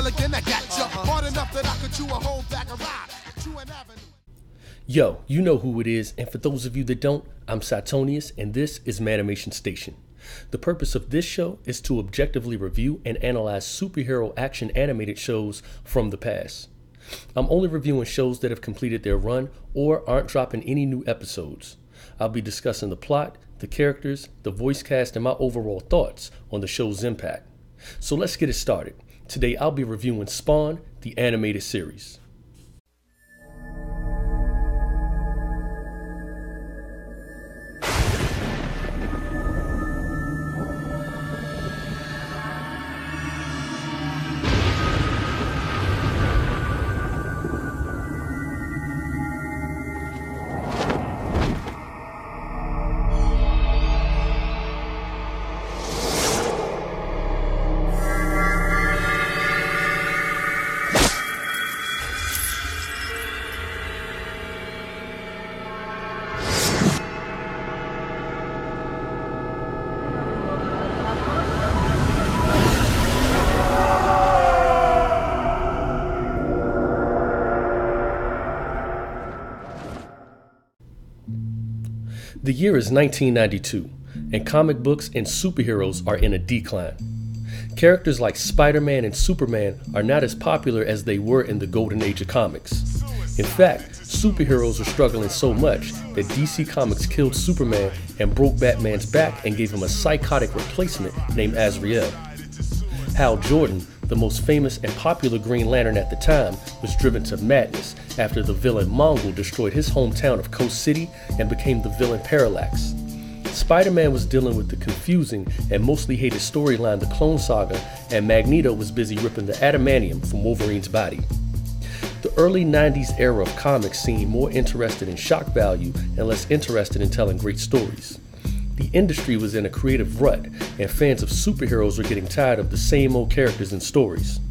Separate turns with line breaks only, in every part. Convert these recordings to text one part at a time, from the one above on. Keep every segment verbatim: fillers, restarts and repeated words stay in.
again, I got you. Hard enough that I could chew a whole bag of ride.
Yo, you know who it is, and for those of you that don't, I'm Cytonius, and this is Manimation Station. The purpose of this show is to objectively review and analyze superhero action animated shows from the past. I'm only reviewing shows that have completed their run or aren't dropping any new episodes. I'll be discussing the plot, the characters, the voice cast, and my overall thoughts on the show's impact. So let's get it started. Today I'll be reviewing Spawn, the animated series. The year is nineteen ninety-two, and comic books and superheroes are in a decline. Characters like Spider-Man and Superman are not as popular as they were in the golden age of comics. In fact, superheroes are struggling so much that D C Comics killed Superman and broke Batman's back and gave him a psychotic replacement named Azrael. Hal Jordan, the most famous and popular Green Lantern at the time, was driven to madness after the villain Mongol destroyed his hometown of Coast City and became the villain Parallax. Spider-Man was dealing with the confusing and mostly hated storyline The Clone Saga, and Magneto was busy ripping the adamantium from Wolverine's body. The early nineties era of comics seemed more interested in shock value and less interested in telling great stories. The industry was in a creative rut, and fans of superheroes were getting tired of the same old characters and stories.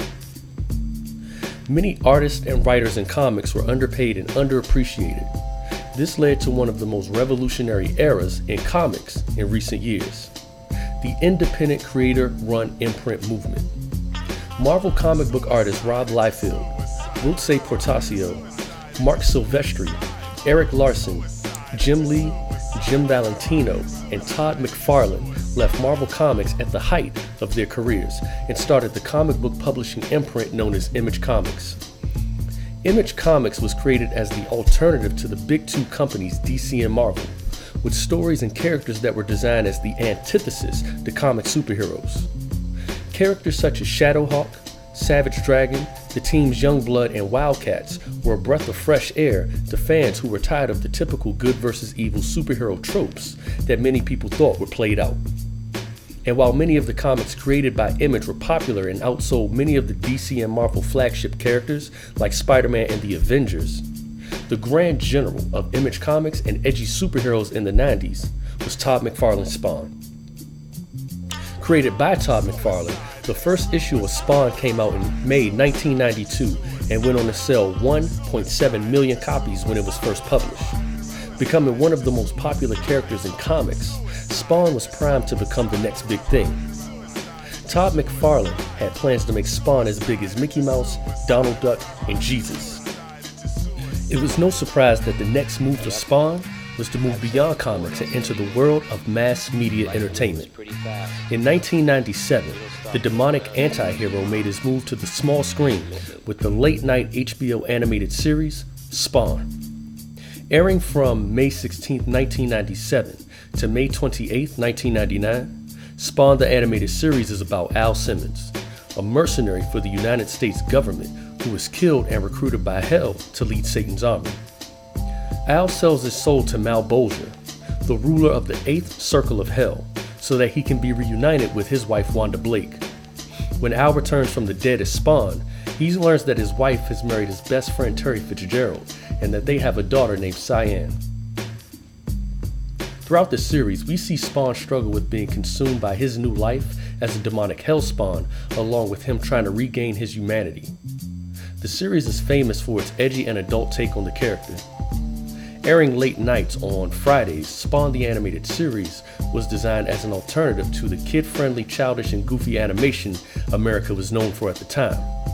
Many artists and writers in comics were underpaid and underappreciated. This led to one of the most revolutionary eras in comics in recent years: the independent creator-run imprint movement. Marvel comic book artists Rob Liefeld, Wiltse Portacio, Mark Silvestri, Eric Larson, Jim Lee, Jim Valentino, and Todd McFarlane left Marvel Comics at the height of their careers and started the comic book publishing imprint known as Image Comics. Image Comics was created as the alternative to the big two companies D C and Marvel, with stories and characters that were designed as the antithesis to comic superheroes. Characters such as Shadowhawk, Savage Dragon, the team's Youngblood, and Wildcats were a breath of fresh air to fans who were tired of the typical good versus evil superhero tropes that many people thought were played out. And while many of the comics created by Image were popular and outsold many of the D C and Marvel flagship characters like Spider-Man and the Avengers, the grand general of Image Comics and edgy superheroes in the nineties was Todd McFarlane's Spawn. Created by Todd McFarlane, the first issue of Spawn came out in May nineteen ninety-two and went on to sell one point seven million copies when it was first published. Becoming one of the most popular characters in comics, Spawn was primed to become the next big thing. Todd McFarlane had plans to make Spawn as big as Mickey Mouse, Donald Duck, and Jesus. It was no surprise that the next move for Spawn was to move beyond comics and enter the world of mass media entertainment. In nineteen ninety-seven, the demonic anti-hero made his move to the small screen with the late-night H B O animated series, Spawn. Airing from May sixteenth, nineteen ninety-seven to May twenty-eighth, nineteen ninety-nine, Spawn the animated series is about Al Simmons, a mercenary for the United States government who was killed and recruited by Hell to lead Satan's army. Al sells his soul to Malbolgia, the ruler of the eighth circle of Hell, so that he can be reunited with his wife Wanda Blake. When Al returns from the dead as Spawn, he learns that his wife has married his best friend Terry Fitzgerald and that they have a daughter named Cyan. Throughout the series, we see Spawn struggle with being consumed by his new life as a demonic Hellspawn, along with him trying to regain his humanity. The series is famous for its edgy and adult take on the character. Airing late nights on Fridays, Spawn the Animated Series was designed as an alternative to the kid-friendly, childish, and goofy animation America was known for at the time.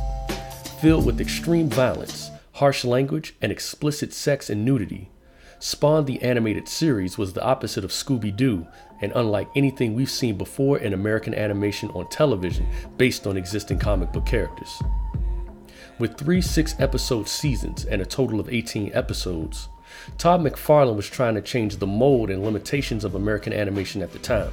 Filled with extreme violence, harsh language, and explicit sex and nudity, Spawn the Animated Series was the opposite of Scooby-Doo and unlike anything we've seen before in American animation on television based on existing comic book characters. With three six-episode seasons and a total of eighteen episodes, Todd McFarlane was trying to change the mold and limitations of American animation at the time.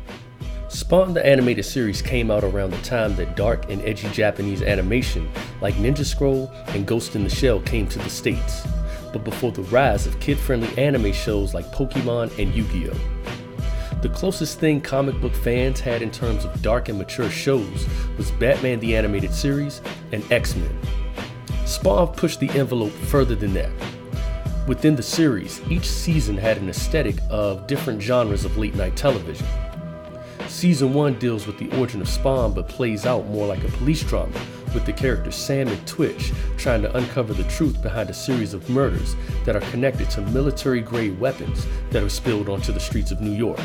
Spawn the Animated Series came out around the time that dark and edgy Japanese animation like Ninja Scroll and Ghost in the Shell came to the States, but before the rise of kid-friendly anime shows like Pokemon and Yu-Gi-Oh! The closest thing comic book fans had in terms of dark and mature shows was Batman the Animated Series and X-Men. Spawn pushed the envelope further than that. Within the series, each season had an aesthetic of different genres of late-night television. Season one deals with the origin of Spawn but plays out more like a police drama, with the characters Sam and Twitch trying to uncover the truth behind a series of murders that are connected to military-grade weapons that are spilled onto the streets of New York.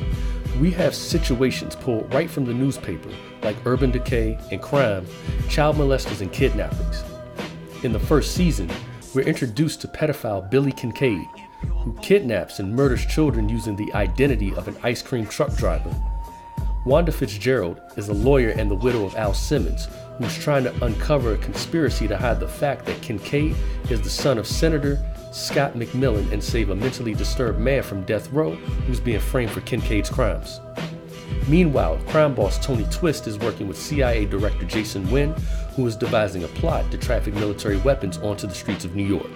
We have situations pulled right from the newspaper, like urban decay and crime, child molesters and kidnappings. In the first season, we're introduced to pedophile Billy Kincaid, who kidnaps and murders children using the identity of an ice cream truck driver. Wanda Fitzgerald is a lawyer and the widow of Al Simmons, who's trying to uncover a conspiracy to hide the fact that Kincaid is the son of Senator Scott McMillan and save a mentally disturbed man from death row who's being framed for Kincaid's crimes. Meanwhile, crime boss Tony Twist is working with C I A Director Jason Wynn, who is devising a plot to traffic military weapons onto the streets of New York.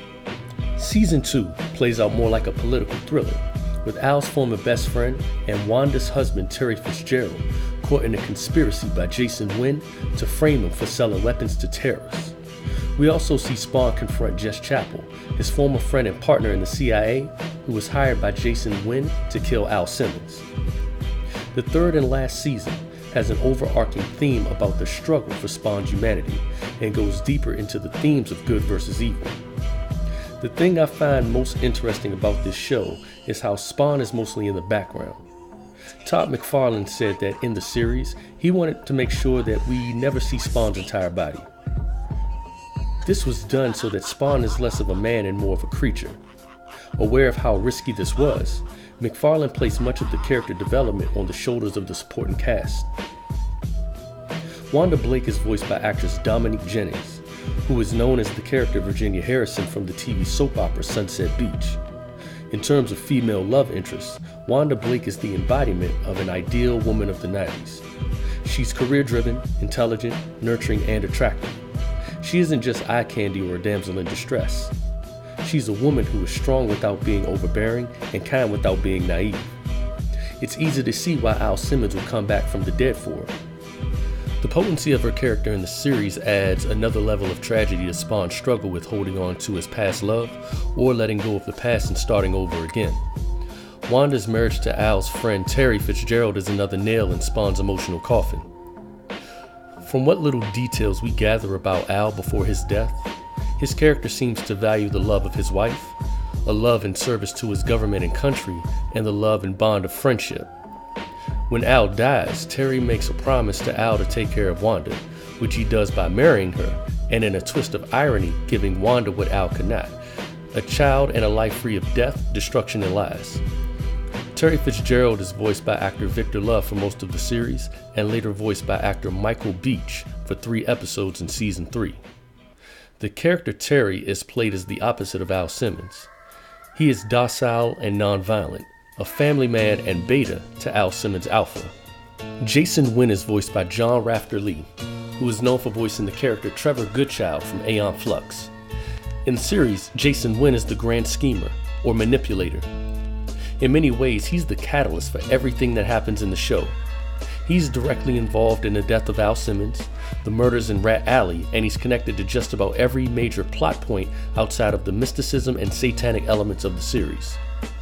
Season two plays out more like a political thriller, with Al's former best friend and Wanda's husband Terry Fitzgerald caught in a conspiracy by Jason Wynn to frame him for selling weapons to terrorists. We also see Spawn confront Jess Chappell, his former friend and partner in the C I A, who was hired by Jason Wynn to kill Al Simmons. The third and last season has an overarching theme about the struggle for Spawn's humanity and goes deeper into the themes of good versus evil. The thing I find most interesting about this show is how Spawn is mostly in the background. Todd McFarlane said that in the series, he wanted to make sure that we never see Spawn's entire body. This was done so that Spawn is less of a man and more of a creature. Aware of how risky this was, McFarlane placed much of the character development on the shoulders of the supporting cast. Wanda Blake is voiced by actress Dominique Jennings, who is known as the character Virginia Harrison from the T V soap opera Sunset Beach. In terms of female love interests, Wanda Blake is the embodiment of an ideal woman of the nineties. She's career-driven, intelligent, nurturing, and attractive. She isn't just eye candy or a damsel in distress. She's a woman who is strong without being overbearing and kind without being naive. It's easy to see why Al Simmons would come back from the dead for her. The potency of her character in the series adds another level of tragedy to Spawn's struggle with holding on to his past love or letting go of the past and starting over again. Wanda's marriage to Al's friend Terry Fitzgerald is another nail in Spawn's emotional coffin. From what little details we gather about Al before his death, his character seems to value the love of his wife, a love in service to his government and country, and the love and bond of friendship. When Al dies, Terry makes a promise to Al to take care of Wanda, which he does by marrying her, and in a twist of irony, giving Wanda what Al could not, a child and a life free of death, destruction, and lies. Terry Fitzgerald is voiced by actor Victor Love for most of the series, and later voiced by actor Michael Beach for three episodes in season three. The character Terry is played as the opposite of Al Simmons. He is docile and nonviolent, a family man and beta to Al Simmons' alpha. Jason Wynn is voiced by John Rafter Lee, who is known for voicing the character Trevor Goodchild from Aeon Flux. In the series, Jason Wynn is the grand schemer, or manipulator. In many ways, he's the catalyst for everything that happens in the show. He's directly involved in the death of Al Simmons, the murders in Rat Alley, and he's connected to just about every major plot point outside of the mysticism and satanic elements of the series.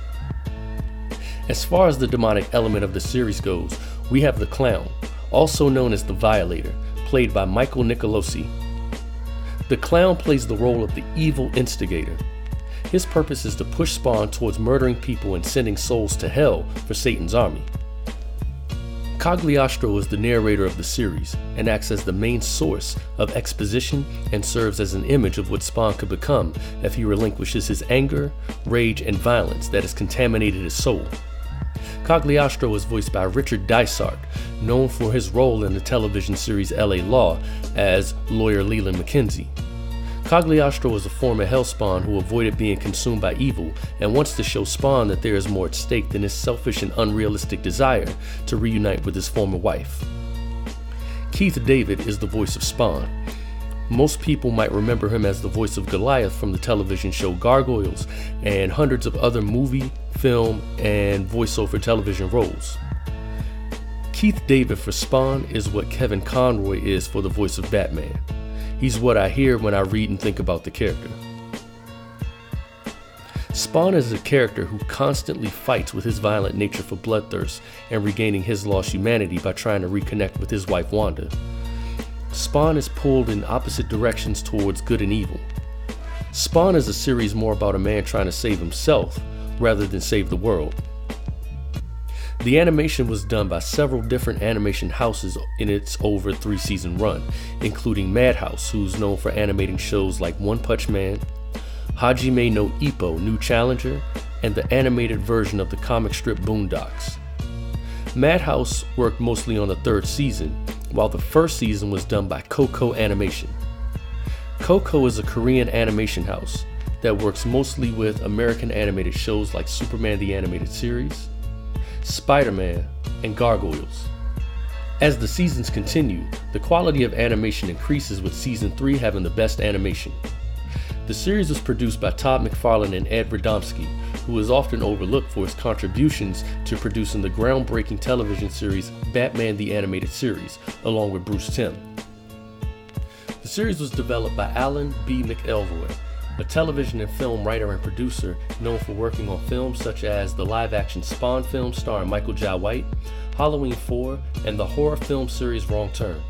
As far as the demonic element of the series goes, we have the Clown, also known as the Violator, played by Michael Nicolosi. The Clown plays the role of the evil instigator. His purpose is to push Spawn towards murdering people and sending souls to hell for Satan's army. Cagliostro is the narrator of the series and acts as the main source of exposition and serves as an image of what Spawn could become if he relinquishes his anger, rage, and violence that has contaminated his soul. Cagliostro is voiced by Richard Dysart, known for his role in the television series L A Law as lawyer Leland McKenzie. Cagliostro is a former Hellspawn who avoided being consumed by evil and wants to show Spawn that there is more at stake than his selfish and unrealistic desire to reunite with his former wife. Keith David is the voice of Spawn. Most people might remember him as the voice of Goliath from the television show Gargoyles and hundreds of other movie, film, and voiceover television roles. Keith David for Spawn is what Kevin Conroy is for the voice of Batman. He's what I hear when I read and think about the character. Spawn is a character who constantly fights with his violent nature for bloodthirst and regaining his lost humanity by trying to reconnect with his wife Wanda. Spawn is pulled in opposite directions towards good and evil. Spawn is a series more about a man trying to save himself rather than save the world. The animation was done by several different animation houses in its over three season run, including Madhouse, who's known for animating shows like One Punch Man, Hajime no Ippo New Challenger, and the animated version of the comic strip Boondocks. Madhouse worked mostly on the third season, while the first season was done by Coco Animation. Coco is a Korean animation house that works mostly with American animated shows like Superman the Animated Series, Spider-Man, and Gargoyles. As the seasons continue, the quality of animation increases, with season three having the best animation. The series was produced by Todd McFarlane and Ed Radomski, who is often overlooked for his contributions to producing the groundbreaking television series Batman the Animated Series, along with Bruce Timm. The series was developed by Alan B. McElroy, a television and film writer and producer known for working on films such as the live-action Spawn film starring Michael Jai White, Halloween four, and the horror film series Wrong Turn.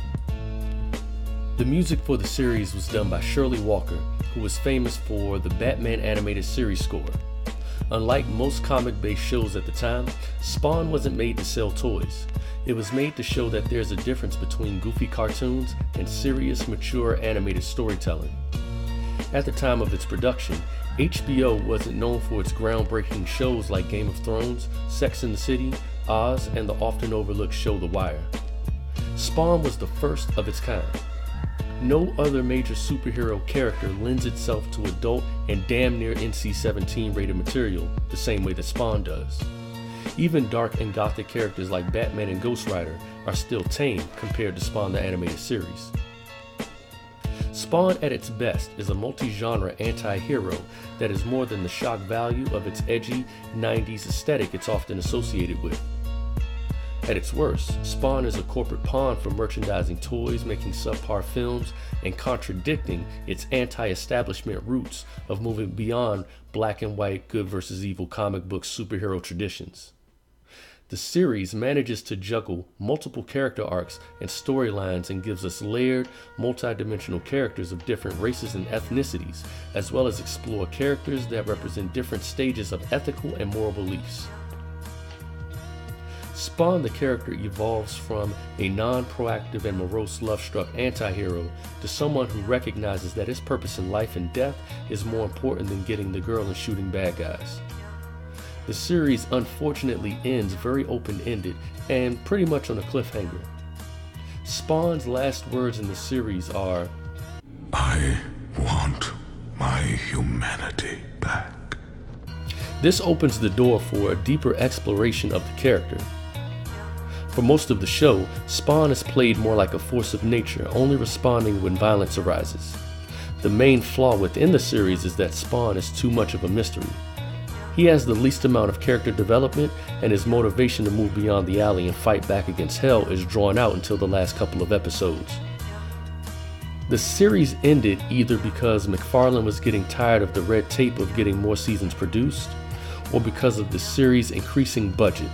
The music for the series was done by Shirley Walker, who was famous for the Batman animated series score. Unlike most comic-based shows at the time, Spawn wasn't made to sell toys. It was made to show that there's a difference between goofy cartoons and serious, mature animated storytelling. At the time of its production, H B O wasn't known for its groundbreaking shows like Game of Thrones, Sex and the City, Oz, and the often overlooked show The Wire. Spawn was the first of its kind. No other major superhero character lends itself to adult and damn near N C seventeen rated material the same way that Spawn does. Even dark and gothic characters like Batman and Ghost Rider are still tame compared to Spawn the Animated Series. Spawn at its best is a multi-genre anti-hero that is more than the shock value of its edgy nineties aesthetic it's often associated with. At its worst, Spawn is a corporate pawn for merchandising toys, making subpar films, and contradicting its anti-establishment roots of moving beyond black and white good versus evil comic book superhero traditions. The series manages to juggle multiple character arcs and storylines and gives us layered, multi-dimensional characters of different races and ethnicities, as well as explore characters that represent different stages of ethical and moral beliefs. Spawn the character evolves from a non-proactive and morose love-struck anti-hero to someone who recognizes that his purpose in life and death is more important than getting the girl and shooting bad guys. The series unfortunately ends very open-ended and pretty much on a cliffhanger. Spawn's last words in the series are,
"I want my humanity back."
This opens the door for a deeper exploration of the character. For most of the show, Spawn is played more like a force of nature, only responding when violence arises. The main flaw within the series is that Spawn is too much of a mystery. He has the least amount of character development, and his motivation to move beyond the alley and fight back against hell is drawn out until the last couple of episodes. The series ended either because McFarlane was getting tired of the red tape of getting more seasons produced, or because of the series' increasing budget.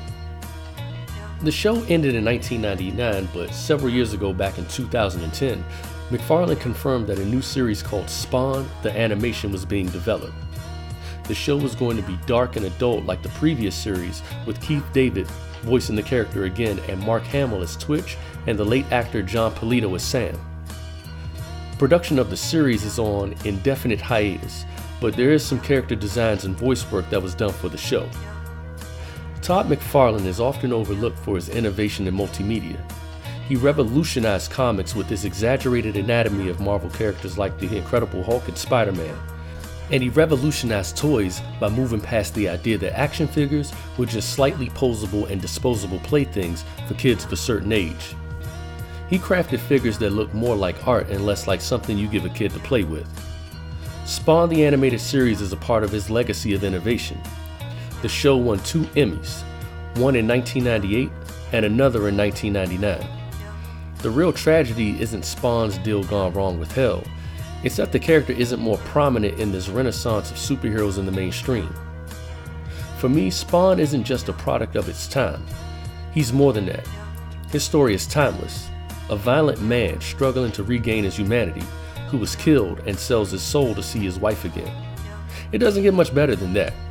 The show ended in nineteen ninety-nine, but several years ago, back in two thousand ten, McFarlane confirmed that a new series called Spawn the Animation was being developed. the show was going to be dark and adult like the previous series, with Keith David voicing the character again and Mark Hamill as Twitch and the late actor John Polito as Sam. Production of the series is on indefinite hiatus, but there is some character designs and voice work that was done for the show. Todd McFarlane is often overlooked for his innovation in multimedia. He revolutionized comics with his exaggerated anatomy of Marvel characters like the Incredible Hulk and Spider-Man. And he revolutionized toys by moving past the idea that action figures were just slightly posable and disposable playthings for kids of a certain age. He crafted figures that look more like art and less like something you give a kid to play with. Spawn the animated series is a part of his legacy of innovation. The show won two Emmys, one in nineteen ninety-eight and another in nineteen ninety-nine. The real tragedy isn't Spawn's deal gone wrong with hell, it's that the character isn't more prominent in this renaissance of superheroes in the mainstream. For me, Spawn isn't just a product of its time. He's more than that. His story is timeless. A violent man struggling to regain his humanity, who was killed and sells his soul to see his wife again. It doesn't get much better than that.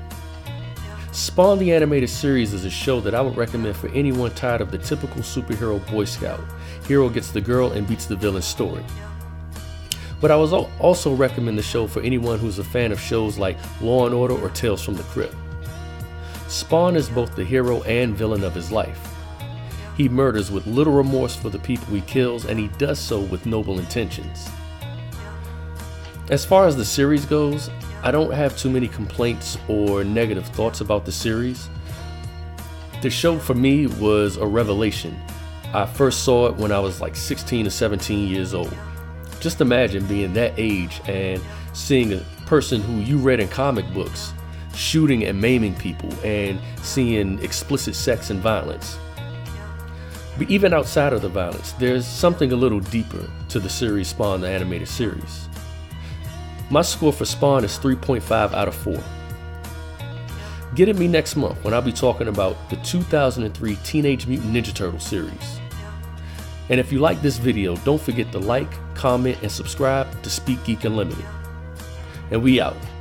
Spawn the Animated Series is a show that I would recommend for anyone tired of the typical superhero Boy Scout. Hero gets the girl and beats the villain's story. But I would also recommend the show for anyone who's a fan of shows like Law and Order or Tales from the Crypt. Spawn is both the hero and villain of his life. He murders with little remorse for the people he kills, and he does so with noble intentions. As far as the series goes, I don't have too many complaints or negative thoughts about the series. The show for me was a revelation. I first saw it when I was like sixteen or seventeen years old. Just imagine being that age and seeing a person who you read in comic books shooting and maiming people and seeing explicit sex and violence. But even outside of the violence, there's something a little deeper to the series Spawn the Animated Series. My score for Spawn is three point five out of four. Get at me next month when I'll be talking about the two thousand three Teenage Mutant Ninja Turtle series. And if you like this video, don't forget to like, comment, and subscribe to Speak Geek Unlimited. And we out.